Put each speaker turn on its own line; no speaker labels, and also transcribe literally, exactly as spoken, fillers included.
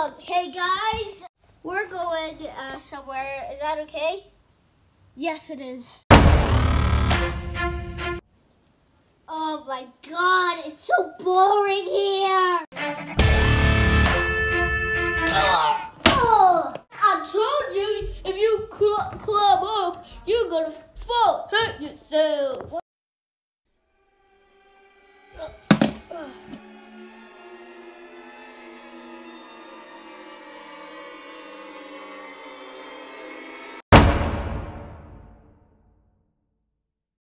Um, hey guys, we're going uh, somewhere. Is that okay?
Yes, it is.
Oh my God, it's so boring here. Oh,
I told you, if you cl- club up, you're gonna fall, hurt yourself.